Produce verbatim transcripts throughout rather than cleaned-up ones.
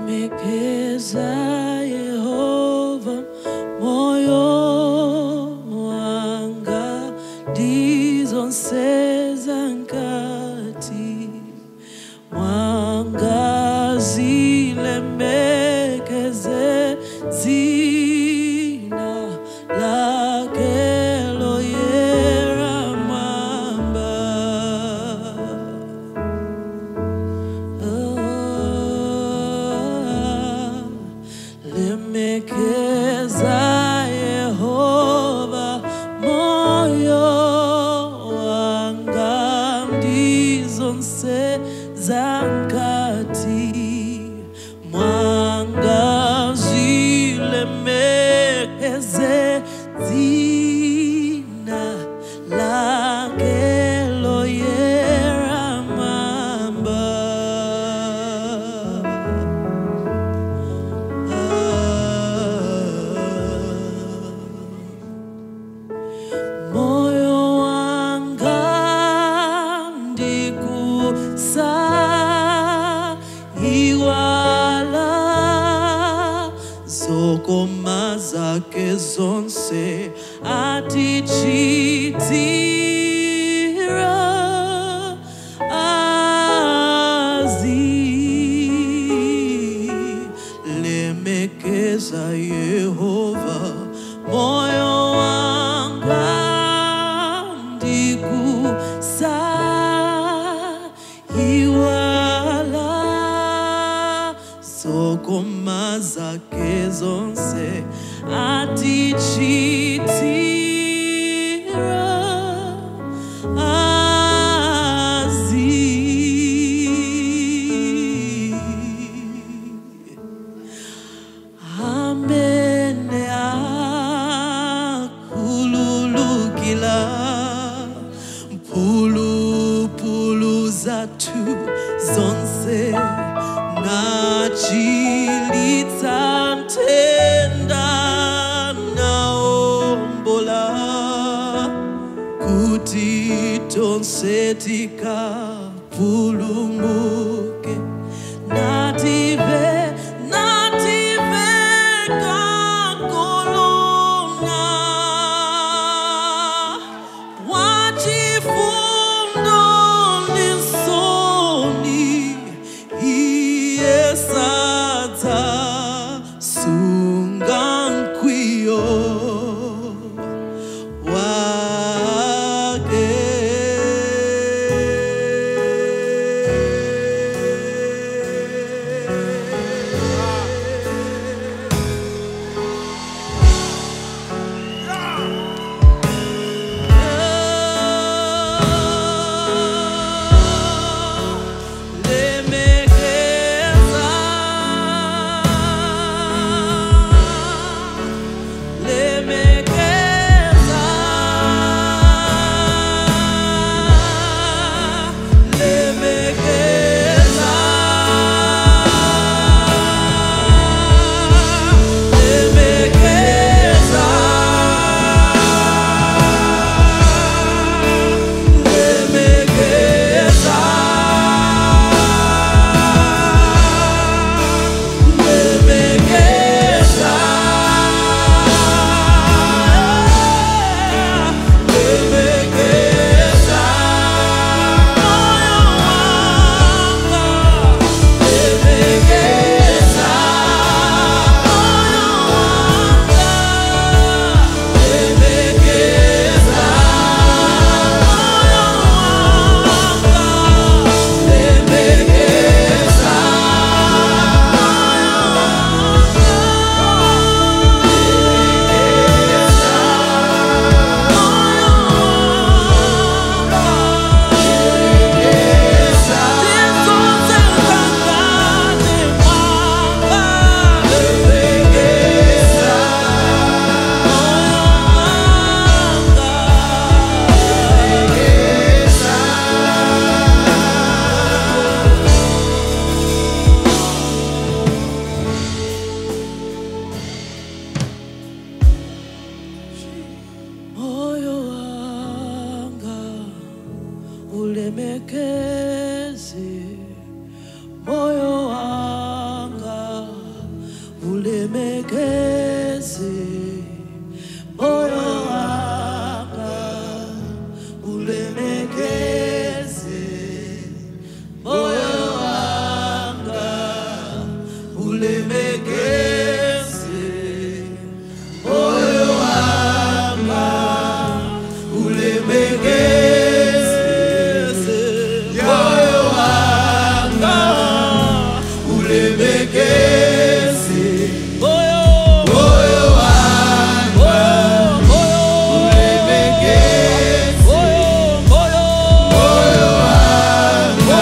Lemekeza Yehova moyo wanga ndizo zankati mwangazi lemekeze zina lake loyera mamba Lemekeza Yehova moyo wanga ndizo zankati mwangazi lemekeze zina lake loyera mamba moyo wanga ndikusa iwala zokoma zake zonse atichitira azi lemekeza Yehova moyo wanga ndikusa iwala zokoma zake zonse atichitira azi amene akululukila mpulupulu zathu zonse nachilitsa ntenda naombola kuti tonse tikapulumuke native native kakolona wachifundo nisoni iyesadza sungankwiyo wake Lemekeza ulemekeze moyo wanga, ulemekeze moyo wanga, ulemekeze moyo wanga, ulemekeze moyo wanga, ulemekeze moyo moyo wanga, ulemekeze moyo moyo moyo wanga,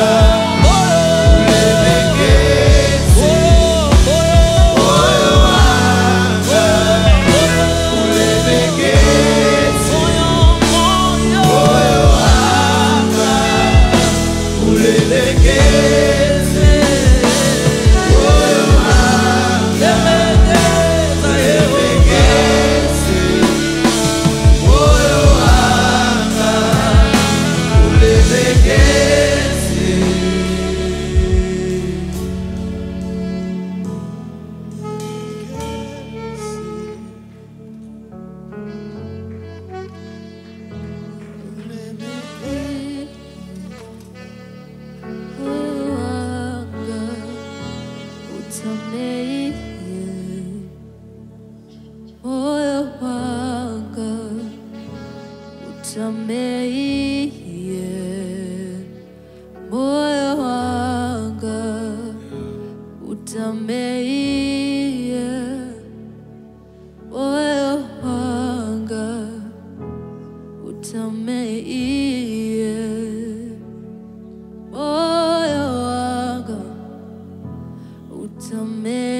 ulemekeze moyo wanga, ulemekeze moyo wanga, ulemekeze Utame